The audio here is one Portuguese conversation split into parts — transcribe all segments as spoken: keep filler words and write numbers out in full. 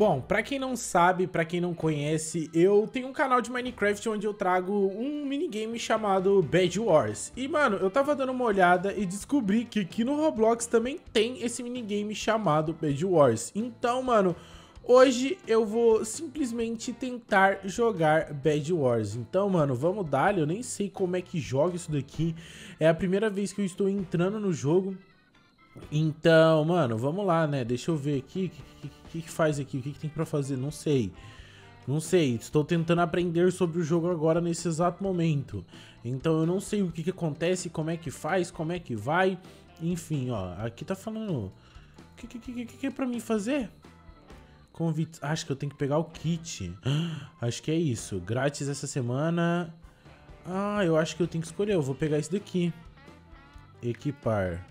Bom, pra quem não sabe, pra quem não conhece, eu tenho um canal de Minecraft onde eu trago um minigame chamado Bed Wars. E, mano, eu tava dando uma olhada e descobri que aqui no Roblox também tem esse minigame chamado Bed Wars. Então, mano, hoje eu vou simplesmente tentar jogar Bed Wars. Então, mano, vamos dar, eu nem sei como é que joga isso daqui. É a primeira vez que eu estou entrando no jogo. Então, mano, vamos lá, né? Deixa eu ver aqui. O que, que, que faz aqui? O que, que tem pra fazer? Não sei. Não sei. Estou tentando aprender sobre o jogo agora, nesse exato momento. Então, eu não sei o que, que acontece, como é que faz, como é que vai. Enfim, ó. Aqui tá falando... O que, que, que, que é pra mim fazer? Convite... Acho que eu tenho que pegar o kit. Acho que é isso. Grátis essa semana. Ah, eu acho que eu tenho que escolher. Eu vou pegar esse daqui. Equipar.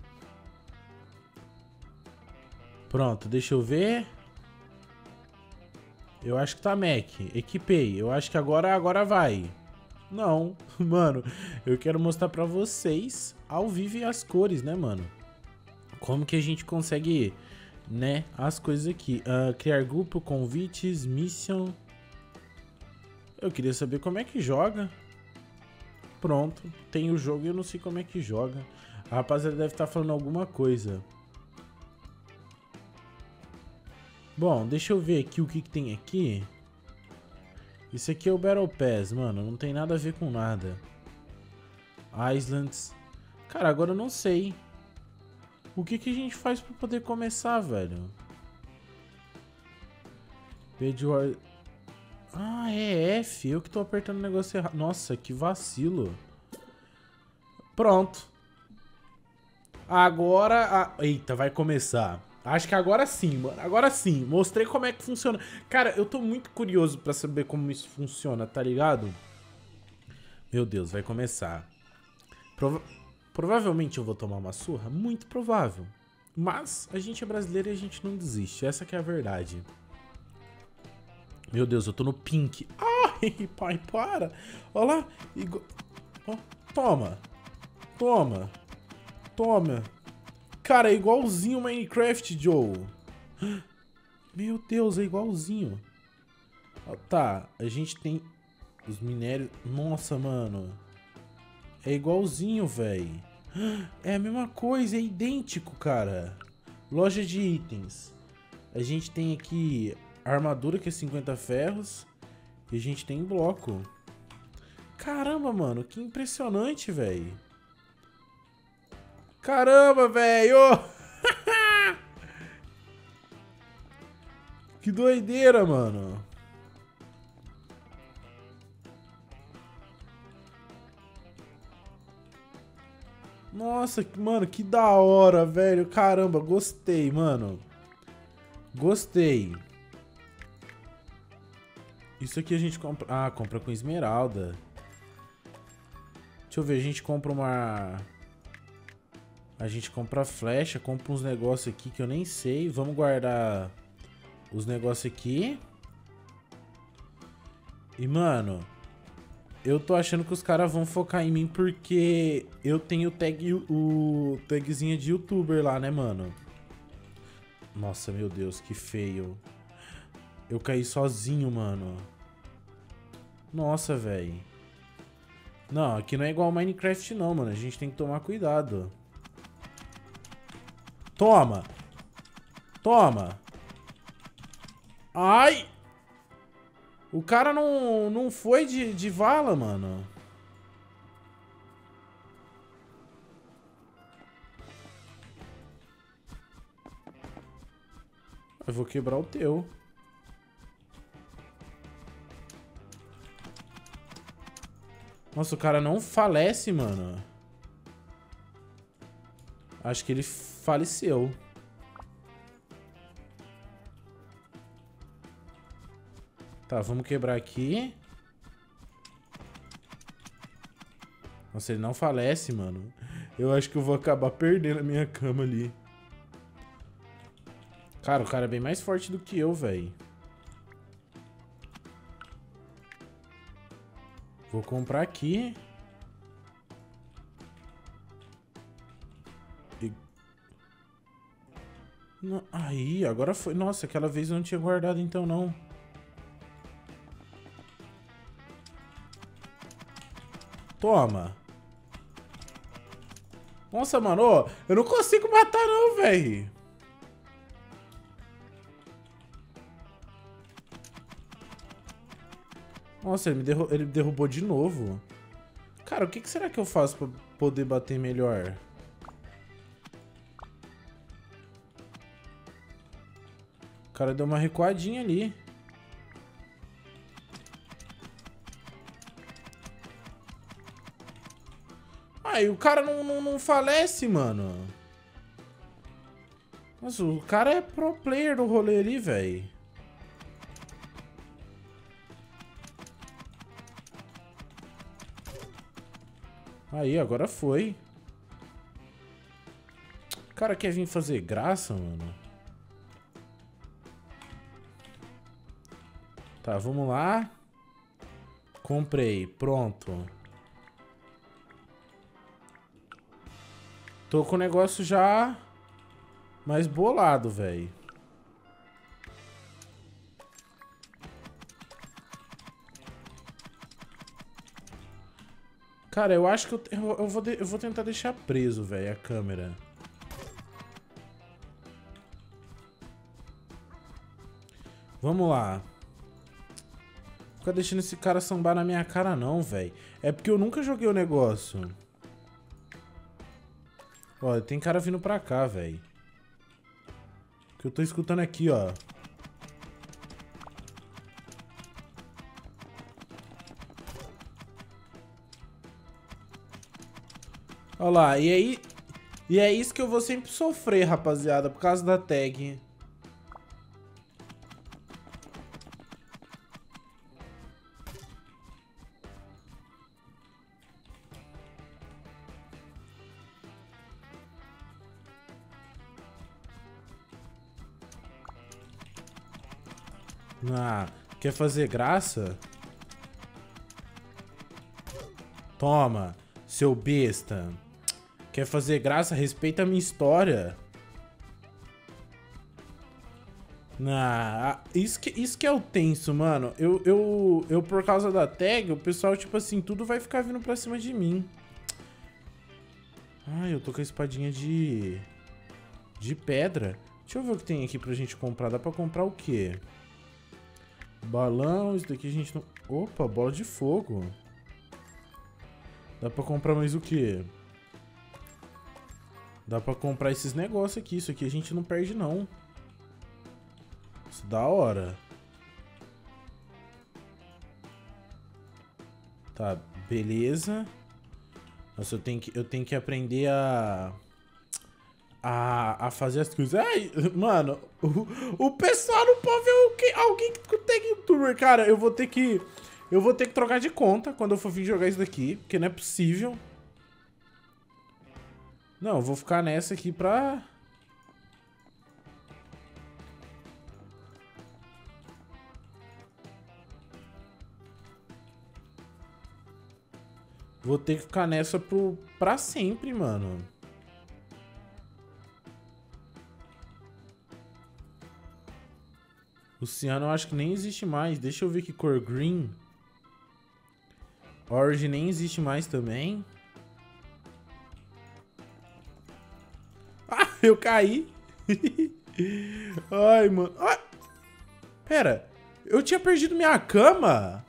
Pronto, deixa eu ver. Eu acho que tá Mac. Equipei. Eu acho que agora, agora vai. Não, mano. Eu quero mostrar pra vocês ao vivo as cores, né, mano? Como que a gente consegue, né, as coisas aqui. Uh, criar grupo, convites, mission. Eu queria saber como é que joga. Pronto. Tem o jogo e eu não sei como é que joga. A rapaziada deve estar falando alguma coisa. Bom, deixa eu ver aqui o que, que tem aqui. Isso aqui é o Battle Pass, mano. Não tem nada a ver com nada. Islands. Cara, agora eu não sei. O que, que a gente faz pra poder começar, velho? Bedwar... Ah, é F. Eu que tô apertando o negócio errado. Nossa, que vacilo. Pronto. Agora... A... Eita, vai começar. Acho que agora sim, mano. Agora sim. Mostrei como é que funciona. Cara, eu tô muito curioso pra saber como isso funciona, tá ligado? Meu Deus, vai começar. Prova... Provavelmente eu vou tomar uma surra. Muito provável. Mas a gente é brasileiro e a gente não desiste. Essa que é a verdade. Meu Deus, eu tô no pink. Ai, pai, para. Olha lá. Igu... Oh, toma. Toma. Toma. Cara, é igualzinho o Minecraft, Joe. Meu Deus, é igualzinho. Ó, tá, a gente tem os minérios. Nossa, mano. É igualzinho, velho. É a mesma coisa, é idêntico, cara. Loja de itens. A gente tem aqui armadura, que é cinquenta ferros. E a gente tem bloco. Caramba, mano, que impressionante, velho. Caramba, velho! Que doideira, mano. Nossa, mano, que da hora, velho. Caramba, gostei, mano. Gostei. Isso aqui a gente compra... Ah, compra com esmeralda. Deixa eu ver, a gente compra uma... A gente compra flecha, compra uns negócios aqui que eu nem sei. Vamos guardar os negócios aqui. E, mano, eu tô achando que os caras vão focar em mim porque eu tenho tag, o tagzinha de youtuber lá, né, mano? Nossa, meu Deus, que feio. Eu caí sozinho, mano. Nossa, velho. Não, aqui não é igual ao Minecraft não, mano. A gente tem que tomar cuidado. Toma! Toma! Ai! O cara não, não foi de, de vala, mano. Eu vou quebrar o teu. Nossa, o cara não falece, mano. Acho que ele faleceu. Tá, vamos quebrar aqui. Nossa, ele não falece, mano. Eu acho que eu vou acabar perdendo a minha cama ali. Cara, o cara é bem mais forte do que eu, velho. Vou comprar aqui. No... Aí, agora foi. Nossa, aquela vez eu não tinha guardado então, não. Toma. Nossa, mano, ó, eu não consigo matar não, velho. Nossa, ele me, derru ele me derrubou de novo. Cara, o que, que será que eu faço pra poder bater melhor? O cara deu uma recuadinha ali. Aí, o cara não, não, não falece, mano. Nossa, o cara é pro player do rolê ali, velho. Aí, agora foi. O cara quer vir fazer graça, mano. Tá, vamos lá. Comprei, pronto. Tô com o negócio já mais bolado, velho. Cara, eu acho que eu, eu, eu, vou, de, eu vou tentar deixar preso, velho, a câmera. Vamos lá. Fica deixando esse cara sambar na minha cara não, velho. É porque eu nunca joguei o negócio. Ó, tem cara vindo pra cá, velho. Que eu tô escutando aqui, ó. Ó lá, e aí... E é isso que eu vou sempre sofrer, rapaziada, por causa da tag. Ah, quer fazer graça? Toma, seu besta. Quer fazer graça? Respeita a minha história. Ah, isso que, isso que é o tenso, mano. Eu, eu, eu, por causa da tag, o pessoal, tipo assim, tudo vai ficar vindo pra cima de mim. Ai, eu tô com a espadinha de... De pedra. Deixa eu ver o que tem aqui pra gente comprar. Dá pra comprar o quê? Balão, isso daqui a gente não... Opa, bola de fogo. Dá pra comprar mais o quê? Dá pra comprar esses negócios aqui. Isso aqui a gente não perde, não. Isso da hora. Tá, beleza. Nossa, eu tenho que, eu tenho que aprender a... A, a fazer as coisas. Ai, mano, o, o pessoal não pode ver o que, alguém que tem youtuber, cara. Eu vou ter que... Eu vou ter que trocar de conta quando eu for vir jogar isso daqui. Porque não é possível. Não, eu vou ficar nessa aqui pra... Vou ter que ficar nessa pro, pra sempre, mano. O ciano eu acho que nem existe mais. Deixa eu ver que cor green. Orange nem existe mais também. Ah, eu caí. Ai, mano. Ah, pera. Eu tinha perdido minha cama?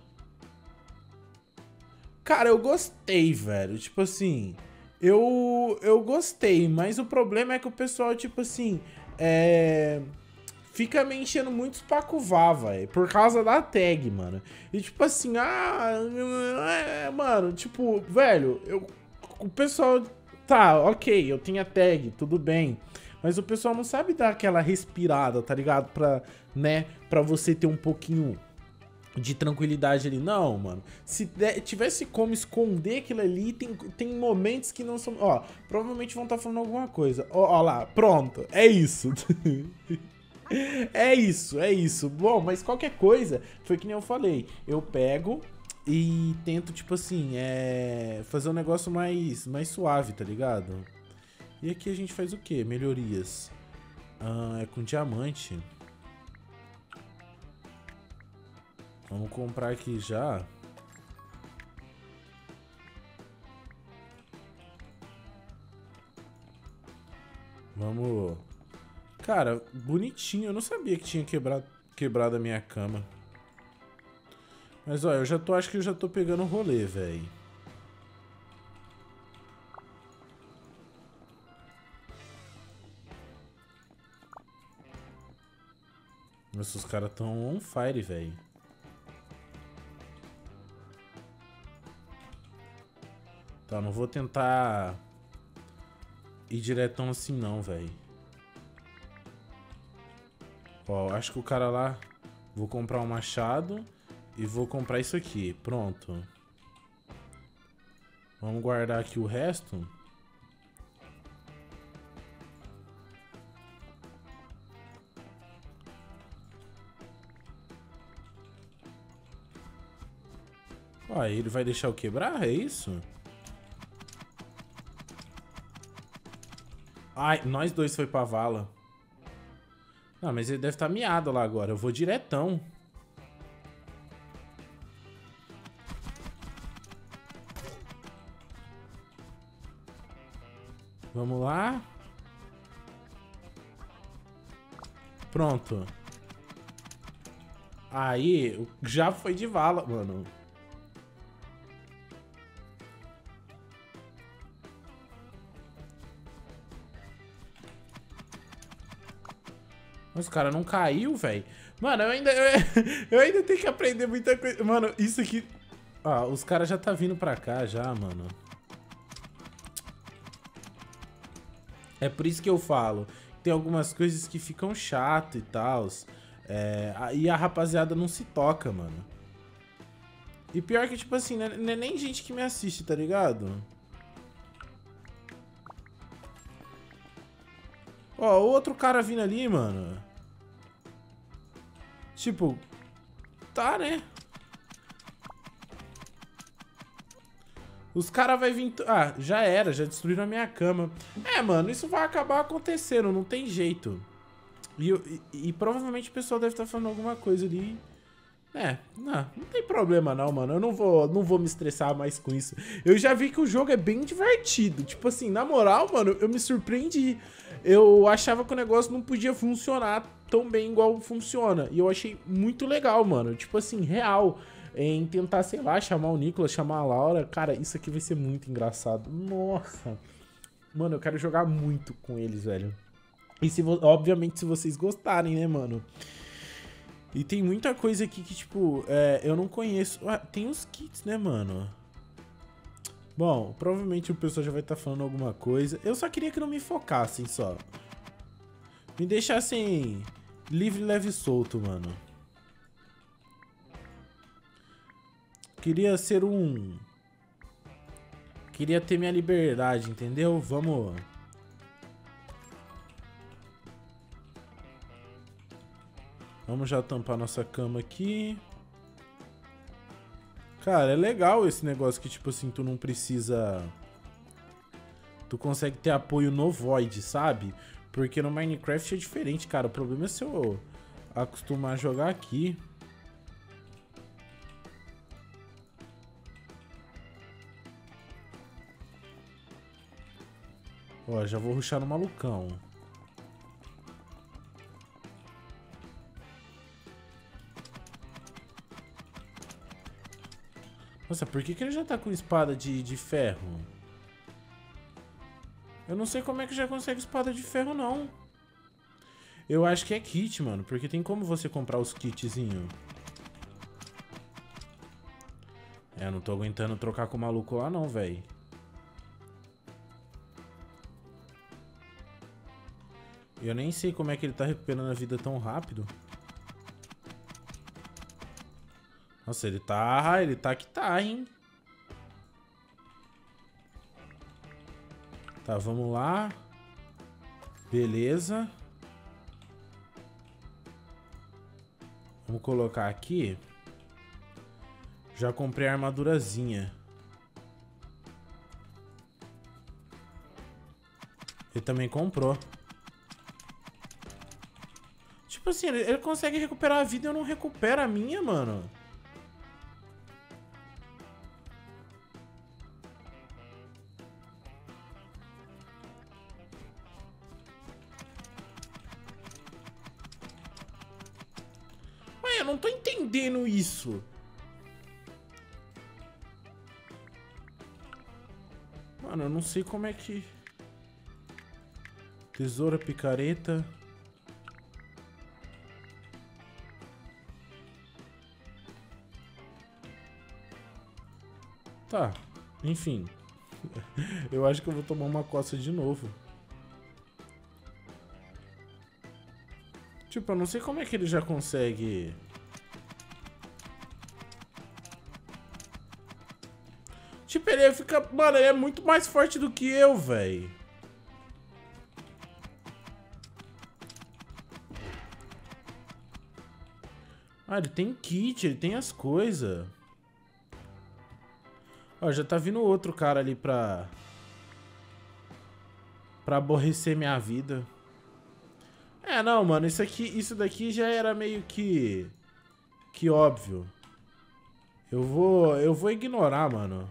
Cara, eu gostei, velho. Tipo assim... Eu, eu gostei, mas o problema é que o pessoal, tipo assim... É... Fica me enchendo muito os pacuvá, velho. Por causa da tag, mano. E tipo assim, ah... É, mano, tipo, velho... Eu, o pessoal... Tá, ok, eu tinha tag, tudo bem. Mas o pessoal não sabe dar aquela respirada, tá ligado? Pra, né? Pra você ter um pouquinho... de tranquilidade ali. Não, mano. Se der, tivesse como esconder aquilo ali, tem, tem momentos que não são... Ó, provavelmente vão estar falando alguma coisa. Ó, ó lá, pronto. É isso. É isso, é isso. Bom, mas qualquer coisa, foi que nem eu falei. Eu pego e tento, tipo assim, é... fazer um negócio mais, mais suave, tá ligado? E aqui a gente faz o quê? Melhorias. Ah, é com diamante. Vamos comprar aqui já. Vamos... Cara, bonitinho. Eu não sabia que tinha quebrado, quebrado a minha cama. Mas, ó, eu já tô... Acho que eu já tô pegando o rolê, velho. Nossa, os caras tão on fire, velho. Tá, não vou tentar ir diretão assim não, velho. Ó, acho que o cara lá... Vou comprar um machado e vou comprar isso aqui. Pronto. Vamos guardar aqui o resto. Ó, ele vai deixar eu quebrar? É isso? Ai, nós dois foi pra vala. Não, mas ele deve estar miado lá agora. Eu vou diretão. Vamos lá. Pronto. Aí, já foi de vala, mano. Mas o cara não caiu, velho. Mano, eu ainda, eu, eu ainda tenho que aprender muita coisa. Mano, isso aqui... Ah, os caras já tá vindo pra cá já, mano. É por isso que eu falo. Tem algumas coisas que ficam chato e tal. É, e a rapaziada não se toca, mano. E pior que, tipo assim, não é nem gente que me assiste, tá ligado? Ó, outro cara vindo ali, mano. Tipo, tá, né? Os caras vão vir... Ah, já era, já destruíram a minha cama. É, mano, isso vai acabar acontecendo, não tem jeito. E, e, e provavelmente o pessoal deve estar falando alguma coisa ali. É, não, não tem problema não, mano. Eu não vou, não vou me estressar mais com isso. Eu já vi que o jogo é bem divertido. Tipo assim, na moral, mano, eu me surpreendi. Eu achava que o negócio não podia funcionar tão bem igual funciona. E eu achei muito legal, mano. Tipo assim, real. Em tentar, sei lá, chamar o Nicolas, chamar a Laura. Cara, isso aqui vai ser muito engraçado. Nossa. Mano, eu quero jogar muito com eles, velho. E se, obviamente, se vocês gostarem, né, mano? E tem muita coisa aqui que, tipo, é, eu não conheço. Ah, tem os kits, né, mano? Bom, provavelmente o pessoal já vai estar tá falando alguma coisa. Eu só queria que não me focassem, só. Me deixassem livre, leve e solto, mano. Queria ser um... Queria ter minha liberdade, entendeu? Vamos... Vamos já tampar nossa cama aqui. Cara, é legal esse negócio que, tipo assim, tu não precisa... Tu consegue ter apoio no Void, sabe? Porque no Minecraft é diferente, cara. O problema é se eu acostumar a jogar aqui. Ó, já vou rushar no malucão. Nossa, por que que ele já tá com espada de, de ferro? Eu não sei como é que já consegue espada de ferro, não. Eu acho que é kit, mano. Porque tem como você comprar os kitzinhos. É, eu não tô aguentando trocar com o maluco lá, não, velho. Eu nem sei como é que ele tá recuperando a vida tão rápido. Nossa, ele tá... Ele tá que tá, hein? Tá, vamos lá. Beleza. Vamos colocar aqui. Já comprei a armadurazinha. Ele também comprou. Tipo assim, ele, ele consegue recuperar a vida e eu não recupero a minha, mano. Ué, eu não tô entendendo isso. Mano, eu não sei como é que... Tesoura, picareta... Tá, enfim. Eu acho que eu vou tomar uma coça de novo. Tipo, eu não sei como é que ele já consegue... Tipo, ele fica... Mano, ele é muito mais forte do que eu, velho. Ah, ele tem kit, ele tem as coisas. Ó, já tá vindo outro cara ali pra... Pra aborrecer minha vida. É, não, mano, isso aqui, isso daqui já era meio que... Que óbvio. Eu vou... Eu vou ignorar, mano.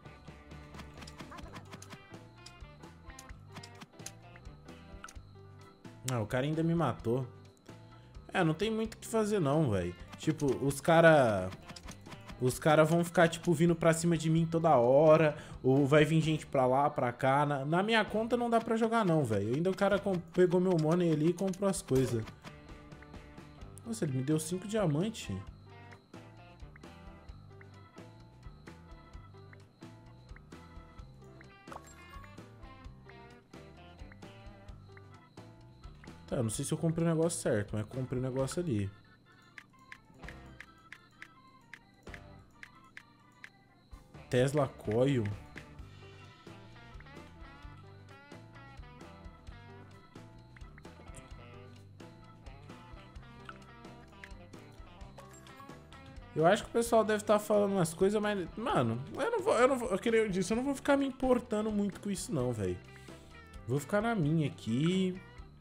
Ah, o cara ainda me matou. É, não tem muito o que fazer não, velho. Tipo, os cara... Os caras vão ficar, tipo, vindo pra cima de mim toda hora. Ou vai vir gente pra lá, pra cá. Na, na minha conta não dá pra jogar não, velho. Ainda o cara pegou meu money ali e comprou as coisas. Nossa, ele me deu cinco diamantes. Tá, eu não sei se eu comprei o negócio certo, mas eu comprei o negócio ali. Tesla Coil. Eu acho que o pessoal deve estar falando umas coisas, mas... Mano, eu não vou... Eu não vou... Eu, queria, eu disse, eu não vou ficar me importando muito com isso não, velho. Vou ficar na minha aqui.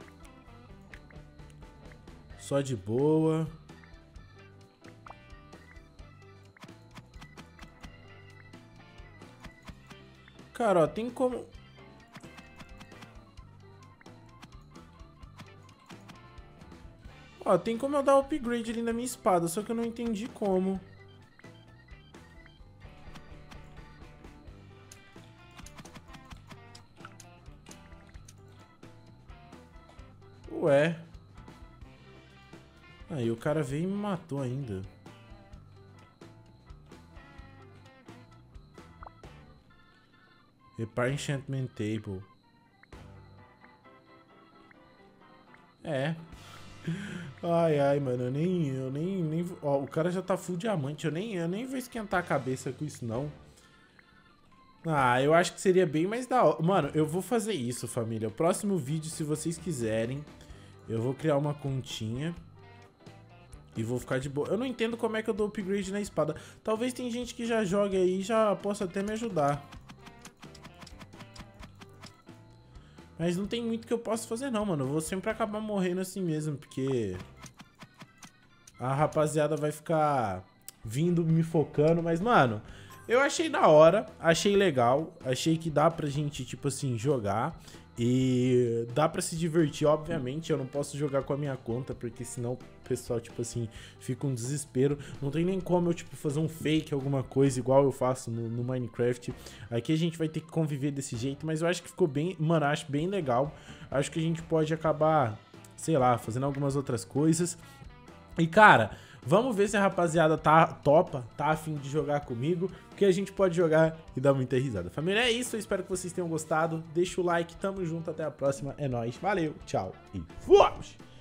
Só de boa. Cara, ó, tem como... Ó, tem como eu dar upgrade ali na minha espada, só que eu não entendi como. Ué. Aí o cara veio e me matou ainda. Repair Enchantment Table. É. Ai, ai, mano, eu nem... Eu nem, nem ó, o cara já tá full diamante. Eu nem, eu nem vou esquentar a cabeça com isso, não. Ah, eu acho que seria bem mais da hora. Mano, eu vou fazer isso, família. O próximo vídeo, se vocês quiserem, eu vou criar uma continha. E vou ficar de boa. Eu não entendo como é que eu dou upgrade na espada. Talvez tem gente que já jogue aí e já possa até me ajudar. Mas não tem muito que eu possa fazer não, mano. Eu vou sempre acabar morrendo assim mesmo, porque... A rapaziada vai ficar vindo me focando. Mas, mano, eu achei da hora. Achei legal. Achei que dá pra gente, tipo assim, jogar. E dá pra se divertir, obviamente. Eu não posso jogar com a minha conta, porque senão o pessoal, tipo assim, fica um desespero. Não tem nem como eu, tipo, fazer um fake, alguma coisa igual eu faço no, no Minecraft. Aqui a gente vai ter que conviver desse jeito, mas eu acho que ficou bem, mano, acho bem legal. Acho que a gente pode acabar, sei lá, fazendo algumas outras coisas. E, cara, vamos ver se a rapaziada tá topa, tá a fim de jogar comigo, porque a gente pode jogar e dar muita risada. Família, é isso, eu espero que vocês tenham gostado. Deixa o like, tamo junto, até a próxima, é nóis, valeu, tchau e fomos!